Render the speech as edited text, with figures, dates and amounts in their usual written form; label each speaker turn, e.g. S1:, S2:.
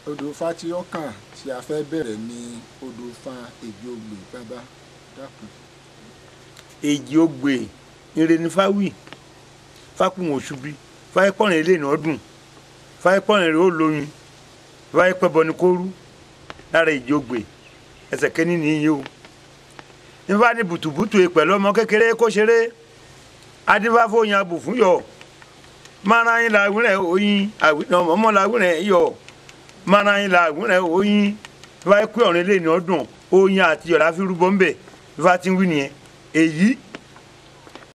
S1: odò Ifá tí ó kàn tí a fẹ́ bẹ̀rẹ̀ ní odò Ifá Èjìogbè bàbá dákun.
S2: Èjìogbè ire ní fáwì fákùn òṣùbí fáyépọ̀rìn ilé ìnà ọdún fáyépọ̀rìn rẹ̀ ó lóyún fáyépẹ̀bọ ní kóru lára Èjìogbè ẹsẹ̀ kẹ́ni nìyí o. nífà ní bùtùbùtù pẹ̀lú ọmọ kékeré kó ṣeré adífáfó yan abù fún yọ mara yín làwúrẹ̀ oyin ọmọ làwúrẹ̀ yọ mara yín làwúrẹ̀ oyin fáyépọ̀rìn ilé ìnà ọdún oyin àti yọ̀rá fi rúbọ ń bẹ̀ fífa ti ń wí nìyẹn. èyí